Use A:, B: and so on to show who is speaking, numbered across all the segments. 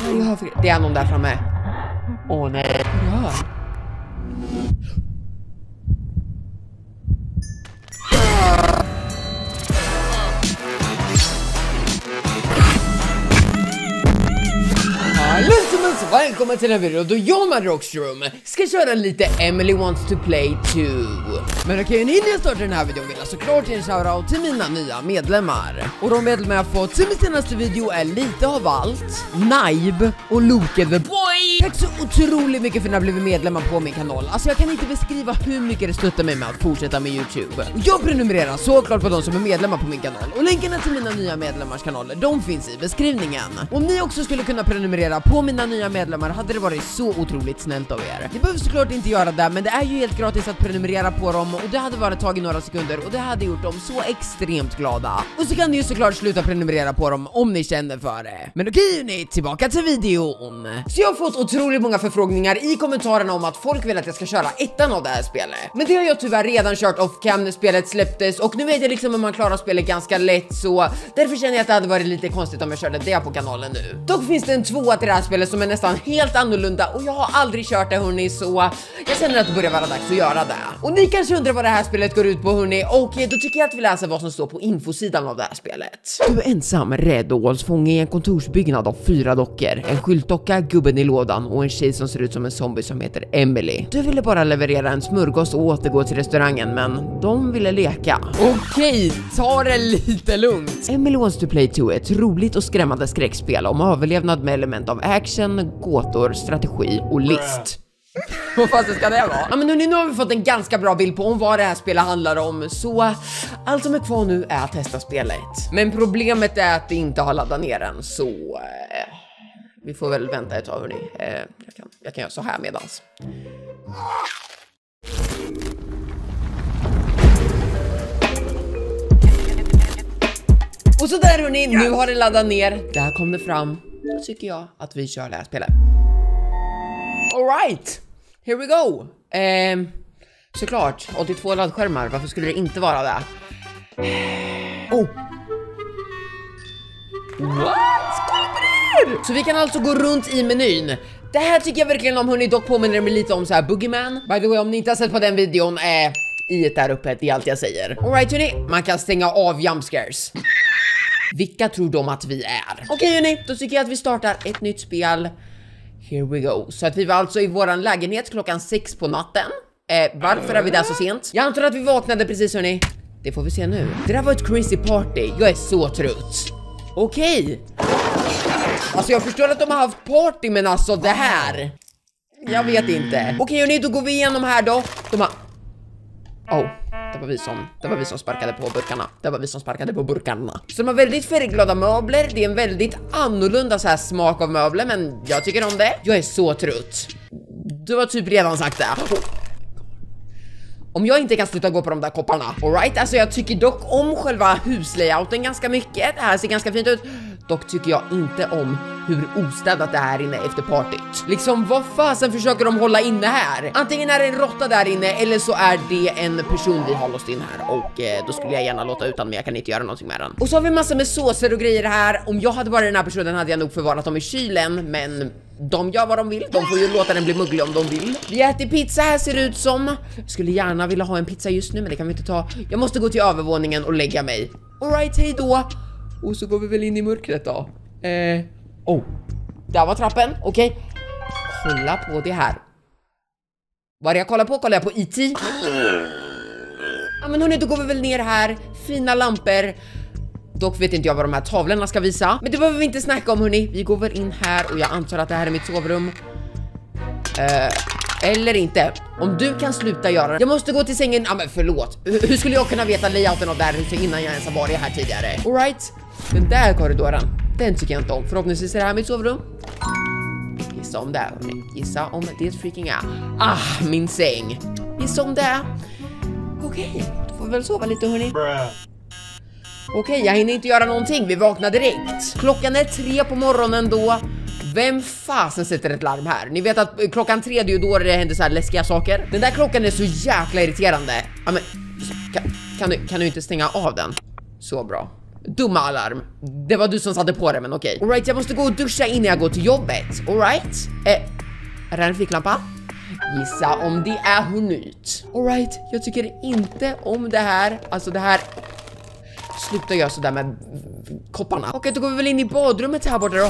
A: Det är någon där framme. Åh nej. Ja. Välkommen till en video då jag med Rockstrom ska köra lite Emily Wants to Play 2. Men okej, innan jag startar den här videon vill jag såklart ge en shoutout till mina nya medlemmar. Och de medlemmar jag fått till min senaste video är lite av allt, Naib och Loke the Boy. Tack så otroligt mycket för att ni har blivit medlemmar på min kanal. Alltså jag kan inte beskriva hur mycket det stöttar mig med att fortsätta med YouTube. Och jag prenumererar såklart på de som är medlemmar på min kanal. Och länkarna till mina nya medlemmars kanaler, de finns i beskrivningen. Om ni också skulle kunna prenumerera på mina nya medlemmar hade det varit så otroligt snällt av er. Ni behöver såklart inte göra det, men det är ju helt gratis att prenumerera på dem och det hade bara tagit några sekunder och det hade gjort dem så extremt glada. Och så kan ni ju såklart sluta prenumerera på dem om ni känner för det. Men okej ni, tillbaka till videon. Så jag har fått otroligt många förfrågningar i kommentarerna om att folk vill att jag ska köra ettan av det här spelet. Men det har jag tyvärr redan kört off-cam när spelet släpptes och nu vet jag liksom om man klarar spelet ganska lätt, så därför känner jag att det hade varit lite konstigt om jag körde det på kanalen nu. Dock finns det en tvåa till det här spelet som är nästan helt annorlunda och jag har aldrig kört det hörni, så jag känner att det börjar vara dags att göra det. Och ni kanske undrar vad det här spelet går ut på hörni, och då tycker jag att vi läser vad som står på infosidan av det här spelet. Du är ensam, rädd och hålls fånge i en kontorsbyggnad av 4 dockor. En skyltdocka, gubben i lådan och en tjej som ser ut som en zombie som heter Emily. Du ville bara leverera en smörgås och återgå till restaurangen, men de ville leka. Okej, ta det lite lugnt. Emily Wants to Play 2 är ett roligt och skrämmande skräckspel om överlevnad med element av action, gåtor, strategi och list. Vad fan ska det vara? Ja men nu har vi fått en ganska bra bild på om vad det här spelet handlar om, så allt som är kvar nu är att testa spelet. Men problemet är att det inte har laddat ner den, så vi får väl vänta ett tag hörni. Jag kan göra så här medans. Och så där hörni, nu har det laddat ner. Där kom det fram. Då tycker jag att vi kör det här spelet. Alright, here we go. Såklart, 82 laddskärmar, varför skulle det inte vara det? Oh. What? Kolla på det! Så vi kan alltså gå runt i menyn. Det här tycker jag verkligen om hörni, dock påminner mig lite om så här Boogeyman. By the way, om ni inte har sett på den videon, i där uppe, det är allt jag säger. Alright hörni, man kan stänga av jumpscares. Vilka tror de att vi är? Okej hörni, då tycker jag att vi startar ett nytt spel. Here we go. Så att vi var alltså i våran lägenhet klockan 6 på natten. Varför är vi där så sent? Jag antar att vi vaknade precis hörni. Det får vi se nu. Det där var ett crazy party. Jag är så trött. Okej. Alltså jag förstår att de har haft party, men alltså det här, jag vet inte. Okej hörni, då går vi igenom här då. De har... Oh, det var vi som sparkade på burkarna. Så de har väldigt färgglada möbler. Det är en väldigt annorlunda så här smak av möbler, men jag tycker om det. Jag är så trött. Du har typ redan sagt det. Om jag inte kan sluta gå på de där kopparna. Alright, alltså jag tycker dock om själva huslayouten ganska mycket. Det här ser ganska fint ut. Dock tycker jag inte om hur ostädat det här inne efter partyt. Liksom, vad fasen försöker de hålla inne här? Antingen är det en råtta där inne, eller så är det en person vi har låst in här. Och då skulle jag gärna låta utan, men jag kan inte göra någonting med den. Och så har vi massor med såser och grejer här. Om jag hade varit den här personen hade jag nog förvarat dem i kylen, men de gör vad de vill. De får ju låta den bli mugglig om de vill. Vi äter pizza här ser det ut som. Jag skulle gärna vilja ha en pizza just nu, men det kan vi inte ta. Jag måste gå till övervåningen och lägga mig. Alright, hej då. Och så går vi väl in i mörkret då. Oh, där var trappen, okej. Kolla på det här. Vad är jag kollar på? Kollar jag på E.T.? Ja men hörni, då går vi väl ner här. Fina lampor. Dock vet inte jag vad de här tavlorna ska visa. Men det behöver vi inte snacka om hörni. Vi går väl in här och jag antar att det här är mitt sovrum. Eller inte. Om du kan sluta göra det. Jag måste gå till sängen. Ja men förlåt. Hur skulle jag kunna veta layouten av det här huset innan jag ens har varit här tidigare? Alright. Den där korridoren, den tycker jag inte om. Förhoppningsvis är det här mitt sovrum. Gissa om det är hörni. Gissa om det freaking är. Min säng. Gissa om det är. Okej, då får vi väl sova lite hörni. Okej, jag hinner inte göra någonting. Vi vaknar direkt. Klockan är 3 på morgonen då. Vem fasen sätter ett larm här? Ni vet att klockan 3 är ju då det händer så här läskiga saker. Den där klockan är så jäkla irriterande. Ja men, kan du inte stänga av den? Så bra. Dumma alarm. Det var du som satte på det, men okej. All right, jag måste gå och duscha innan jag går till jobbet. All right. Är det en ficklampa? Gissa om det är hon ut. All right, jag tycker inte om det här. Alltså det här. Sluta göra sådär med kopparna. Okej, då går vi väl in i badrummet här borta då.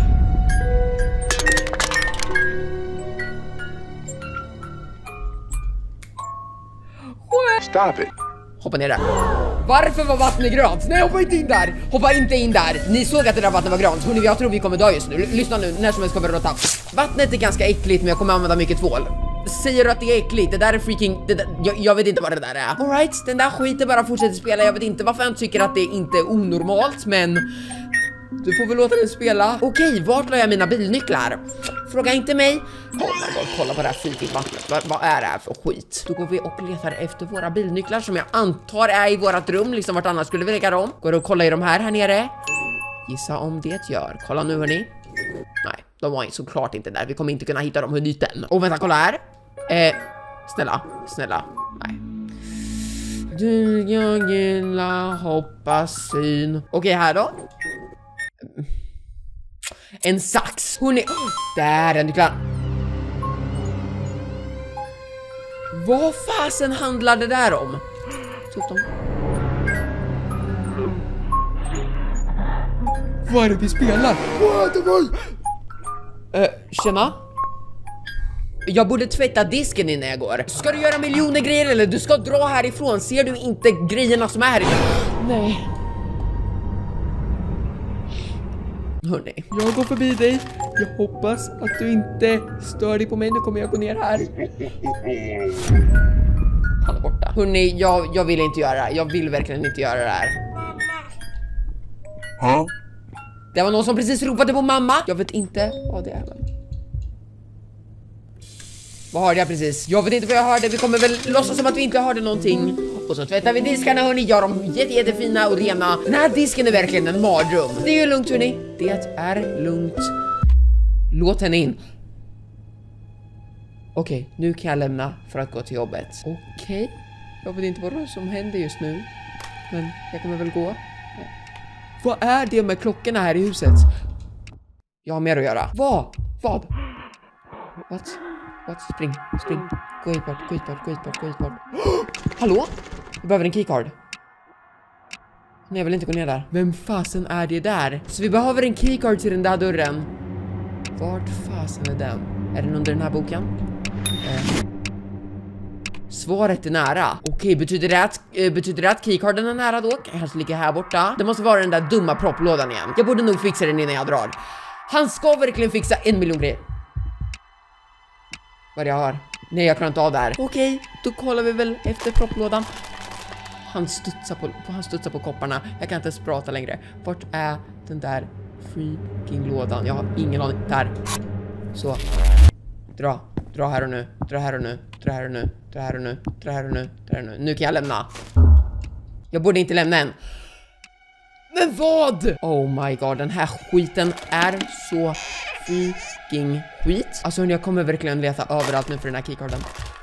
B: Stop it.
A: Hoppa ner där. Varför var vattnet grönt? Nej, hoppa inte in där. Hoppa inte in där. Ni såg att det där vattnet var grönt. Hörrni, jag tror vi kommer dö just nu. Lyssna nu, när som helst kommer det råta. Vattnet är ganska äckligt, men jag kommer använda mycket tvål. Säger du att det är äckligt? Det där är freaking... jag vet inte vad det där är. All right, den där skiten bara fortsätter spela. Jag vet inte varför han tycker att det inte är onormalt, men... Du får väl låta den spela. Okej, vart la jag mina bilnycklar? Fråga inte mig. Kolla på det här fiket vattnet. Vad är det här för skit? Då går vi och letar efter våra bilnycklar som jag antar är i vårat rum. Liksom vart annars skulle vi lägga dem. Går och kolla i de här nere. Gissa om det gör. Kolla nu, hörni. Nej, de var såklart inte där. Vi kommer inte kunna hitta dem hur nytt än. Och vänta, kolla här. Snälla. Nej. Du, jag gillar hoppas syn. Okej, här då. En sax. Hon är... där är nycklar. Vad fasen handlar det där om? Vad är det vi spelar? Tjena. Jag borde tvätta disken innan jag går. Ska du göra miljoner grejer eller du ska dra härifrån? Ser du inte grejerna som är här? Nej. Hörrni, jag går förbi dig. Jag hoppas att du inte stör dig på mig. Nu kommer jag gå ner här. Han är borta. Hörrni, jag vill inte göra det här. Jag vill verkligen inte göra det här. Det var någon som precis ropade på mamma. Jag vet inte vad det är. Vad hörde jag precis? Jag vet inte vad jag hörde. Vi kommer väl låtsas som att vi inte hörde någonting. Och så tvättar vi diskarna, hörni. Gör dem jättefina och rena. Den här disken är verkligen en mardröm. Det är ju lugnt, hörni. Det är lugnt. Låt henne in. Okej, nu kan jag lämna för att gå till jobbet. Okej. Jag vet inte vad som händer just nu. Men jag kommer väl gå. Vad är det med klockorna här i huset? Jag har mer att göra. Vad? What? Spring. Gå hit bort. Hallå? Vi behöver en keycard. Nej, jag vill inte gå ner där. Vem fasen är det där? Så vi behöver en keycard till den där dörren. Vart fasen är den? Är den under den här boken? Svaret är nära. Okej, betyder det att keycarden är nära då? Kanske ligger här borta. Det måste vara den där dumma propplådan igen. Jag borde nog fixa den innan jag drar. Han ska verkligen fixa 1 miljon grejer. Vad jag har. Nej, jag klarar inte av det här. Okej, då kollar vi väl efter propplådan. Han studsar på kopparna. Jag kan inte ens prata längre. Vart är den där freaking lådan? Jag har ingen aning. Där. Så. Dra här och nu. Nu kan jag lämna. Jag borde inte lämna än. Men vad? Oh my god, den här skiten är så freaking skit. Alltså jag kommer verkligen leta överallt nu för den här keycarden.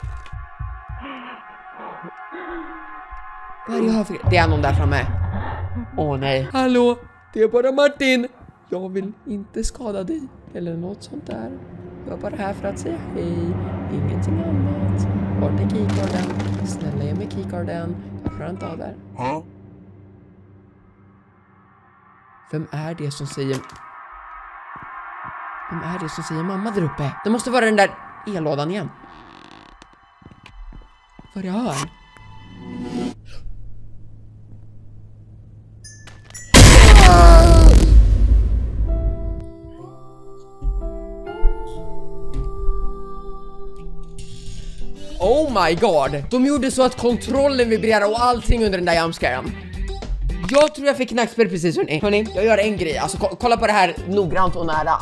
A: Vad är det jag har för... Det är någon där framme. Åh nej. Hallå, det är bara Martin. Jag vill inte skada dig eller något sånt där. Jag är bara här för att säga hej. Ingenting annat. Vart är keycarden? Snälla ge mig keycarden. Jag klarar inte av där. Vem är det som säger mamma där uppe? Det måste vara den där ellådan igen. Vad jag hör? Oh my god. De gjorde så att kontrollen vibrerar och allting under den där jumpscaren. Jag tror jag fick knackspel precis, hörni. Jag gör en grej. Alltså kolla på det här noggrant och nära.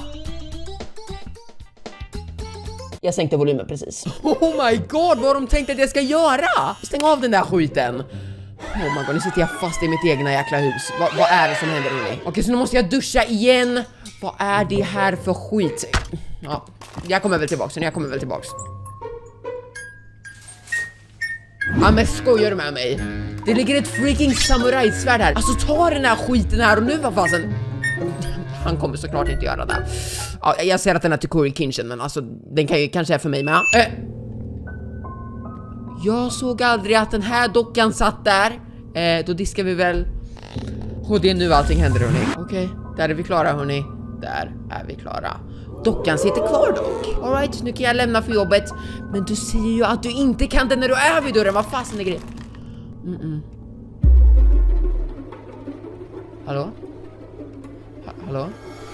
A: Jag sänkte volymen precis. Oh my god, vad har de tänkt att jag ska göra? Stäng av den där skiten. Oh my god, nu sitter jag fast i mitt egna jäkla hus. Vad är det som händer, hörni? Okej, så nu måste jag duscha igen. Vad är det här för skit? Ja, jag kommer väl tillbaks. Ja, men skojar du med mig? Det ligger ett freaking samurajsvärd här. Alltså ta den här skiten här och nu vad fasen. Han kommer såklart inte göra det. Ja, jag ser att den är till Corey Kinshin, men alltså den kan ju kanske är för mig med. Jag såg aldrig att den här dockan satt där. Då diskar vi väl. Och det är nu allting händer, hörni. Okej, där är vi klara, hörni. Där är vi klara. Dockan sitter kvar dock. All right, nu kan jag lämna för jobbet. Men du säger ju att du inte kan det när du är vid dörren. Vad fasen är grejen? Hallå? Hallå?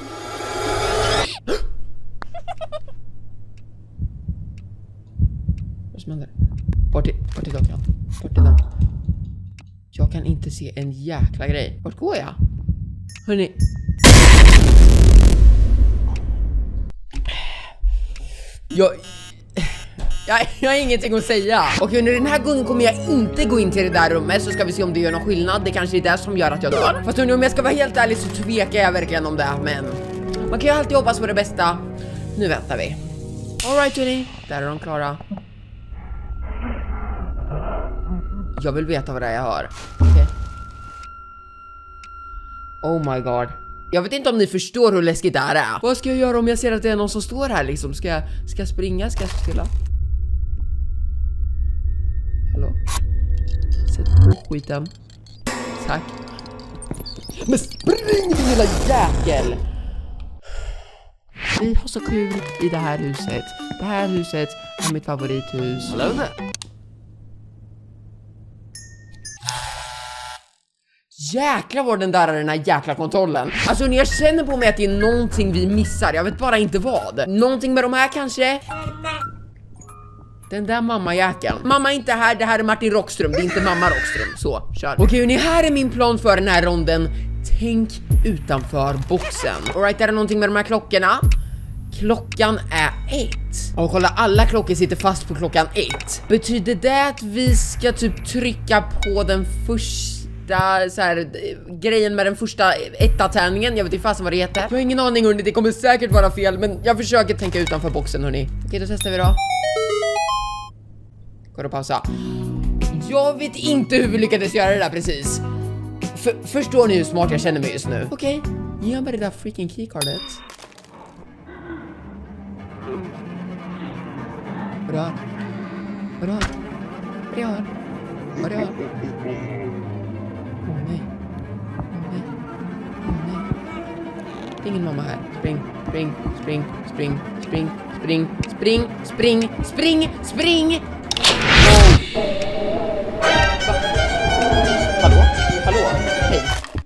A: Vad som händer? Vart är dockan? Vart är den? Jag kan inte se en jäkla grej. Vart går jag? Hörrni. Jag har ingenting att säga. Okej, under den här gången kommer jag inte gå in till det där rummet. Så ska vi se om det gör någon skillnad. Det kanske är det som gör att jag dör. Fast nu om jag ska vara helt ärlig så tvekar jag verkligen om det. Men man kan ju alltid hoppas på det bästa. Nu väntar vi. Alright hörni, där är de klara. Jag vill veta vad det är jag hör. Okej. Oh my god. Jag vet inte om ni förstår hur läskigt det här är. Vad ska jag göra om jag ser att det är någon som står här liksom? Ska jag springa? Ska jag stilla? Hallå? Sätt på skiten. Tack. Men spring din lilla jäkel! Vi har så kul i det här huset. Det här huset är mitt favorithus.
B: Hello there.
A: Jäklar vad den där är, den här jäkla kontrollen. Alltså när jag känner på mig att det är någonting vi missar. Jag vet bara inte vad. Någonting med de här kanske. Den där mammajäkeln. Mamma är inte här, det här är Martin Rockström. Det är inte mamma Rockström, så kör. Okej, hörni, här är min plan för den här ronden. Tänk utanför boxen. Alright, är det någonting med de här klockorna? Klockan är 1. Och kolla, alla klockor sitter fast på klockan 1. Betyder det att vi ska typ trycka på den första så här, grejen med den första etta-tärningen? Jag vet inte fast vad det heter. Jag har ingen aning, hörni, det kommer säkert vara fel. Men jag försöker tänka utanför boxen, hörni. Okej, då testar vi då. Går det pausa? Jag vet inte hur vi lyckades göra det där precis. Förstår ni hur smart jag känner mig just nu? Okej, ge mig det där freaking keycardet. Vadå? Vadå? Vad gör? Vad gör? Åh nej. Åh nej. Åh nej. Det är ingen mamma här. Spring, spring, spring, spring, spring, spring, spring, spring, spring, spring. Hallå? Hallå? Hej.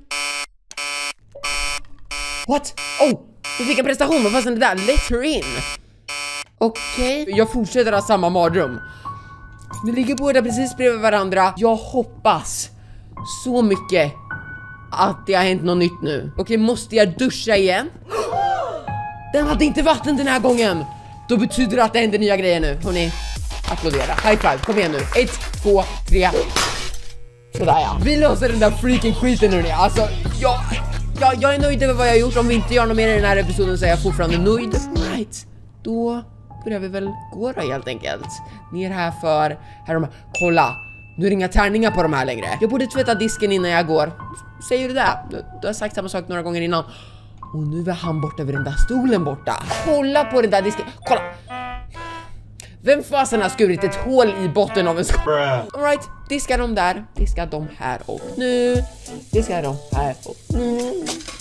A: What? Oh, vi fick en prestation. Vad fasen är det där? Let her in. Okej, jag fortsätter ha samma mardröm. Vi ligger båda precis bredvid varandra. Jag hoppas så mycket att det har hänt något nytt nu. Okej, måste jag duscha igen? Den hade inte vatten den här gången. Då betyder det att det händer nya grejer nu. Hörrni, applådera. High five, kom igen nu. 1, 2, 3. Sådär ja. Vi löser den där freaking skiten hörrni. Alltså, jag är nöjd över vad jag har gjort. Om vi inte gör något mer i den här episoden så är jag fortfarande nöjd. Right, då börjar vi väl gå då helt enkelt. Ner här för... Här de här. Kolla, nu är det inga tärningar på de här längre. Jag borde tvätta disken innan jag går. Säger du det? Du har sagt samma sak några gånger innan. Och nu är han borta vid den där stolen borta. Kolla på den där disken. Kolla. Vem fasen har skurit ett hål i botten av en skål? Alright, diska dem där. Diska dem här och nu. Diska dem här och nu.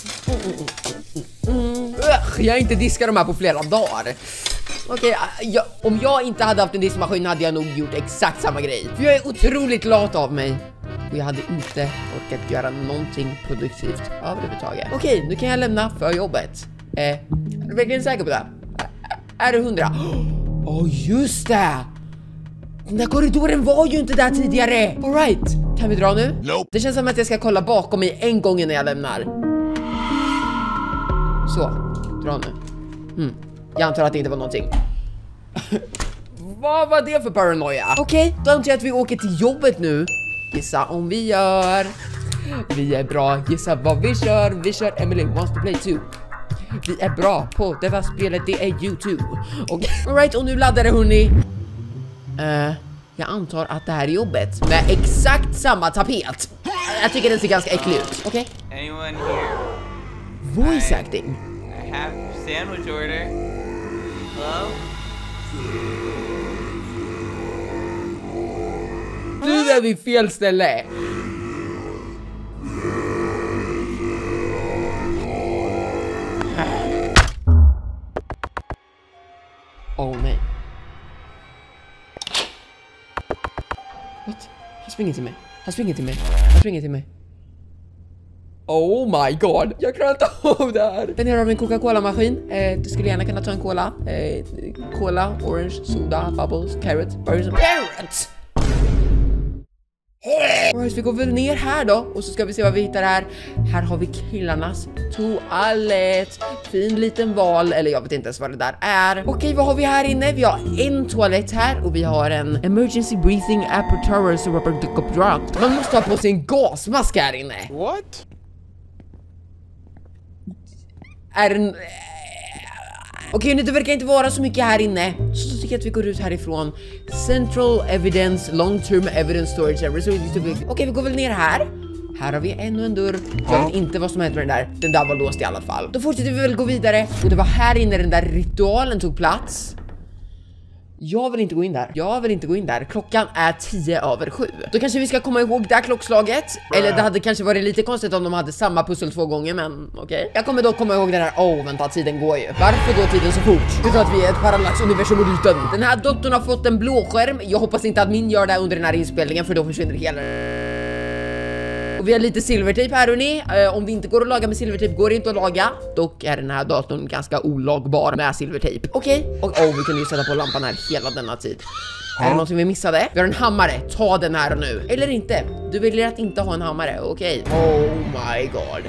A: Jag har inte diskat de här på flera dagar. Okej, om jag inte hade haft en diskmaskin hade jag nog gjort exakt samma grej. För jag är otroligt lat av mig. Och jag hade inte orkat göra någonting produktivt överhuvudtaget. Okej, nu kan jag lämna för jobbet. Är du verkligen säker på det? Är du 100? Just det! Den där korridoren var ju inte där tidigare. Alright, kan vi dra nu?
B: Nope.
A: Det känns som att jag ska kolla bakom mig en gång innan jag lämnar. Så, dra nu. Jag antar att det inte var någonting. Vad var det för paranoia? Okej, då antar jag att vi åker till jobbet nu. Gissa om vi gör. Vi är bra, gissa vad vi kör. Vi kör Emily Wants to Play 2. Vi är bra på detta spelet, det är YouTube. Alright, och nu laddar det hörni. Jag antar att det här är jobbet med exakt samma tapet. Jag tycker den ser ganska äcklig ut. Okej.
B: Anyone here?
A: Voice acting.
B: I have your sandwich order. Hello?
A: Nu är vi fel ställe. Åh nej. What? Han springer till mig. Han springer till mig. Han springer till mig. Oh my god. Jag klarar inte av det här. Den här har en Coca-Cola-maskin. Du skulle gärna kunna ta en cola. Cola, orange, soda, bubbles, carrot, berries and carrots. Alright, vi går väl ner här då. Och så ska vi se vad vi hittar här. Här har vi killarnas toalett. Fin liten val. Eller jag vet inte ens vad det där är. Okej, vad har vi här inne? Vi har en toalett här. Och vi har en emergency breathing apparatus rubber duct. Man måste ha på sig en gasmask här inne.
C: What?
A: Är den... Okej, det verkar inte vara så mycket här inne. Så tycker jag att vi går ut härifrån. Central Evidence, Long Term Evidence Storage Area. Okej, vi går väl ner här. Här har vi ännu en dörr. Jag vet inte vad som hänt med den där. Den där var låst i alla fall. Då fortsätter vi väl gå vidare. Och det var här inne den där ritualen tog plats. Jag vill inte gå in där. Jag vill inte gå in där. Klockan är 7:10. Då kanske vi ska komma ihåg det här klockslaget. Eller det hade kanske varit lite konstigt om de hade samma pussel 2 gånger, men okej. Jag kommer då komma ihåg den här. Vänta, tiden går ju. Varför går tiden så fort? Det är att vi är ett parallax-universum och ytan. Den här datorn har fått en blåskärm. Jag hoppas inte att min gör det under den här inspelningen, för då försvinner hela... Och vi har lite silvertejp här, hörni. Om det inte går att laga med silvertejp går det inte att laga. Dock är den här datorn ganska olagbar med silvertejp. Okej. Och vi kunde ju sätta på lampan här hela denna tid. Är det någonting vi missade? Vi har en hammare. Ta den här nu. Eller inte. Du väljer att inte ha en hammare. Okej. Oh my god.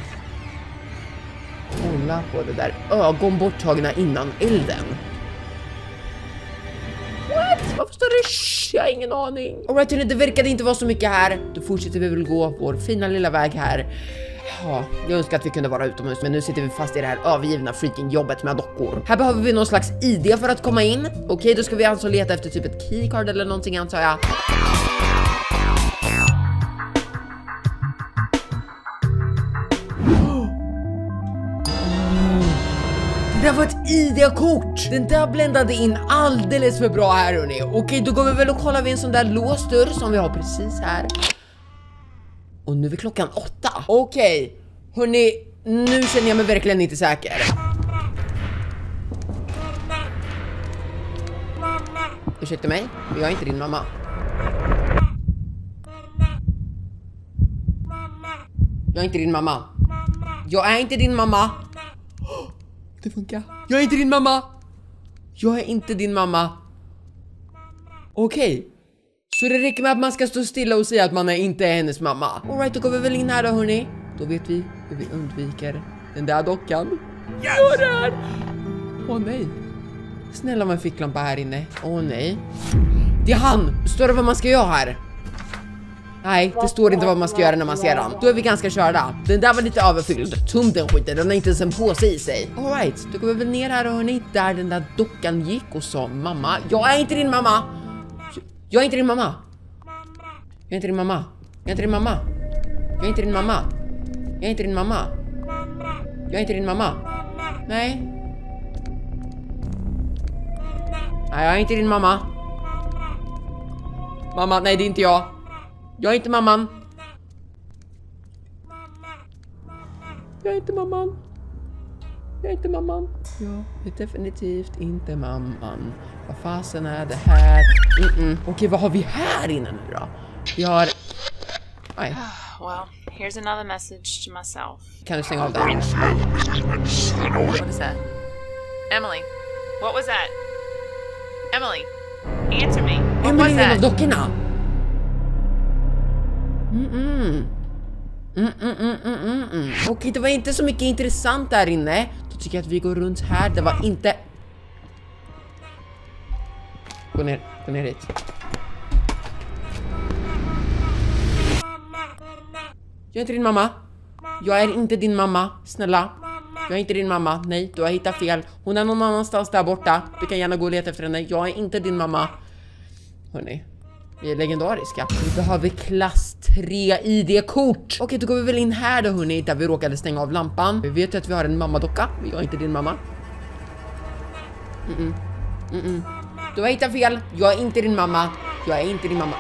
A: Kolla på det där. Ögon borttagna innan elden. What? Varför står det shh? Jag har ingen aning. Alright, det verkade inte vara så mycket här. Då fortsätter vi väl gå vår fina lilla väg här. Ja, jag önskar att vi kunde vara utomhus, men nu sitter vi fast i det här övergivna freaking jobbet med dockor. Här behöver vi någon slags ID för att komma in. Okej, då ska vi alltså leta efter typ ett keycard eller någonting, antar jag. Det där var ett ID-kort. Den där bländade in alldeles för bra här, hörni. Okej, då går vi väl och kollar vid en sån där låst dörr som vi har precis här. Och nu är klockan 8. Okej, hörni, nu känner jag mig verkligen inte säker. Ursäkta mig, jag är inte din mamma. Jag är inte din mamma. Jag är inte din mamma. Det funkar. Jag är inte din mamma. Jag är inte din mamma. Okej. Så det räcker med att man ska stå stilla och säga att man är inte hennes mamma. Alright, då går vi väl in här då, hörni. Då vet vi hur vi undviker den där dockan. Yes! Där! Åh nej. Snälla, med en ficklampa här inne. Åh nej. Det är han. Står det vad man ska göra här? Nej, det står inte vad man ska göra när man ser den. Då är vi ganska körda. Den där var lite överfylld. Tum den skiten, den har inte ens en påse i sig. Alright, då går vi väl ner här och hörni, där den där dockan gick och sa mamma. Jag är inte din mamma. Jag är inte din mamma. Jag är inte din mamma. Jag är inte din mamma. Jag är inte din mamma. Jag är inte din mamma. Jag är inte din mamma. Nej. Nej, jag är inte din mamma. Mamma, nej, det är inte jag. Jag är inte mamman. Jag är inte mamman. Jag är inte mamman. Jag är definitivt inte mamman. Vad fasen är det här? Okej, vad har vi här inne nu då? Vi har... Nej.
D: Well, here's another message to myself.
A: Kan du stänga av det?
D: What is that? Emily, what was that? Emily, answer me. What was
A: Emily,
D: that?
A: dockorna. Okej, det var inte så mycket intressant där inne. Då tycker jag att vi går runt här. Det var inte... Gå ner hit. Jag är inte din mamma. Jag är inte din mamma, snälla. Jag är inte din mamma, nej, du har hittat fel. Hon är någon annanstans där borta. Du kan gärna gå och leta efter henne. Jag är inte din mamma. Hörrni, Vi är legendariska. Vi behöver klass 3 ID-kort. Okej, då går vi väl in här då hörni, där vi råkade stänga av lampan. Vi vet ju att vi har en mammadocka. Jag är inte din mamma. Du har hittat fel. Jag är inte din mamma. Jag är inte din mamma.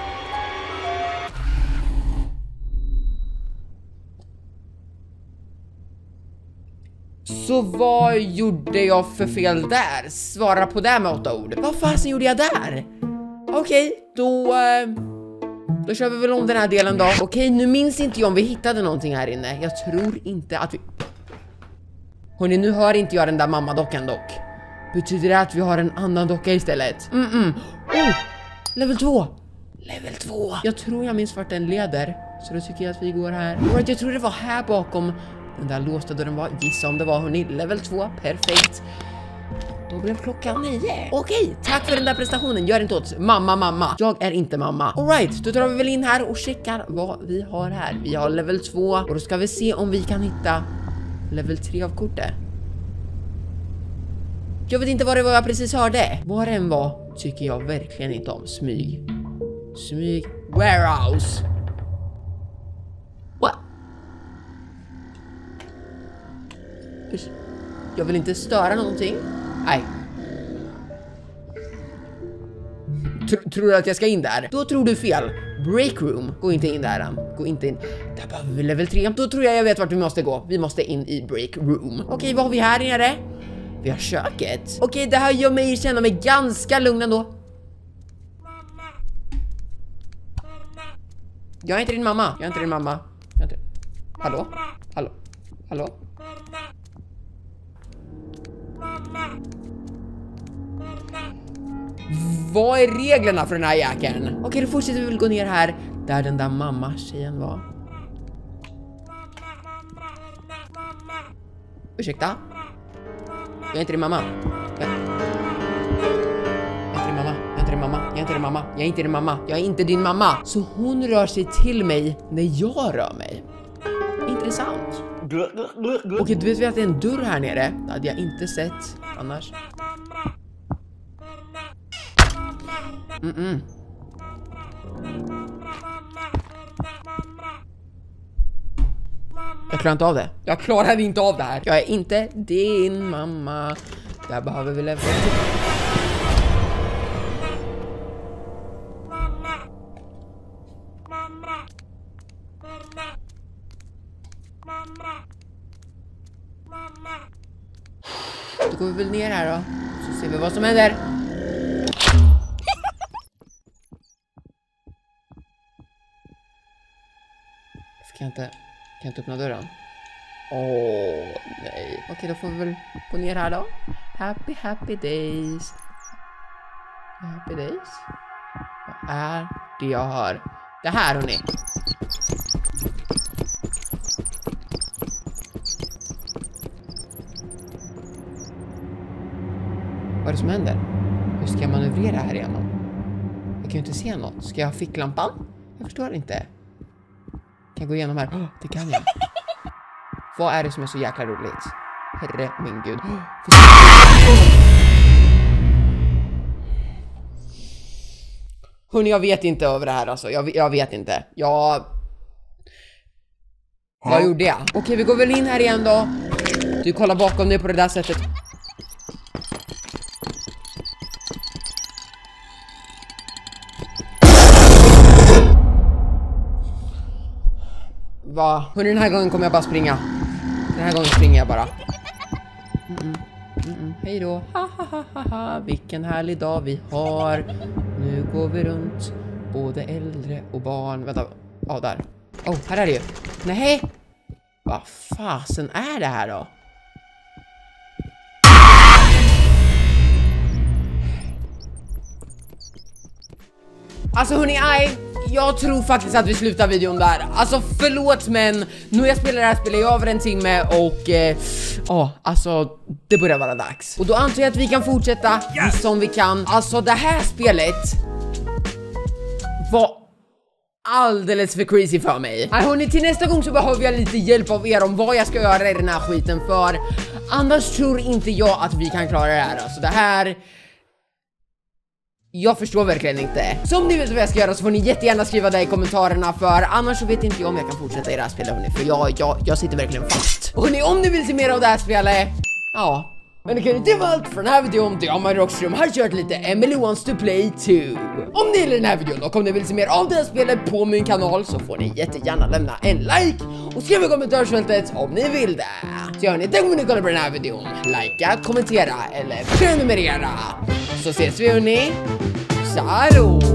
A: Så vad gjorde jag för fel där? Svara på det med 8 ord. Vad fasen gjorde jag där? Okej, då kör vi väl om den här delen då. Okej, nu minns inte jag om vi hittade någonting här inne. Jag tror inte att vi... Hörrni, nu hör inte jag den där mammadockan dock. Betyder det att vi har en annan docka istället? Oh, level 2. Level 2. Jag tror jag minns vart den leder. Så då tycker jag att vi går här. Alright, jag tror det var här bakom den där låsta dörren var. Gissa om det var, hörni. Level 2, perfekt. Då blev klockan 9. Okej, tack för den där prestationen. Gör inte åt mamma. Jag är inte mamma. Alright, då tar vi väl in här och checkar vad vi har här. Vi har level 2 och då ska vi se om vi kan hitta level 3 av kortet. Jag vet inte vad det var jag precis hörde. Vad det än var tycker jag verkligen inte om smyg. Smyg. Warehouse. What? Jag vill inte störa någonting. Nej. Tror du att jag ska in där? Då tror du fel. Break room. Gå inte in där än. Gå inte in. Där behöver vi level 3. Då tror jag vet vart vi måste gå. Vi måste in i break room. Okej, vad har vi här nere? Vi har köket. Okej, det här gör mig känna mig ganska lugn ändå. Jag är inte din mamma. Jag är inte din mamma. Jag är inte... Hallå? Hallå? Hallå? Vad är reglerna för den här jäkeln? Okej, då fortsätter vi väl gå ner här där den där mamma-tjejen var. Ursäkta? Jag är inte din mamma. Jag är inte din mamma. Så hon rör sig till mig när jag rör mig. Intressant. Okej, du vet vi att det är en dörr här nere. Det hade jag inte sett annars. Jag klarar inte av det. Jag klarar inte av det här. Jag är inte din mamma. Där behöver vi leva. Då går vi väl ner här då. Så ser vi vad som händer. Kan jag inte öppna dörren? Åh, nej. Okej, då får vi väl gå ner här då. Happy days. Happy days. Vad är det jag hör? Det här, hörni. Vad är det som händer? Hur ska jag manövrera här igenom? Jag kan ju inte se något. Ska jag ha ficklampan? Jag förstår inte. Kan jag gå igenom här? Oh, det kan jag. Vad är det som är så jäkla roligt? Herre min gud. Hörrni, jag vet inte över det här alltså. Jag vet inte. Vad gjorde jag? Okej, vi går väl in här igen då. Du kollar bakom dig på det där sättet. Va? Hörrni, den här gången kommer jag bara springa. Den här gången springer jag bara. Hej då. Ha. Vilken härlig dag vi har. Nu går vi runt. Både äldre och barn. Vänta. Ja, där. Här är det ju. Nej. Vad fasen är det här då? Alltså hörni, jag tror faktiskt att vi slutar videon där. Alltså förlåt, men nu har jag spelat det här spelet i över en timme och alltså det börjar vara dags. Och då antar jag att vi kan fortsätta som vi kan. Alltså det här spelet var alldeles för crazy för mig. Nej hörni, till nästa gång så behöver jag lite hjälp av er om vad jag ska göra i den här skiten, för annars tror inte jag att vi kan klara det här. Alltså det här... Jag förstår verkligen inte. Så om ni vet vad jag ska göra så får ni jättegärna skriva det i kommentarerna, för annars så vet inte jag om jag kan fortsätta i det här spelet, hörni, för jag sitter verkligen fast. Och hörni, om ni vill se mer av det här spelet, ja. Men det kan inte vara allt för den här videon. Jag, Mario Rockström, har kört lite Emily Wants to Play 2. Om ni gillar den här videon och om ni vill se mer av det här spelet på min kanal så får ni jättegärna lämna en like och skriv i kommentarsfältet om ni vill det. Så gör ni det om ni kollar på den här videon. Likea, kommentera eller prenumerera. Så ses vi, hörni. Ciao!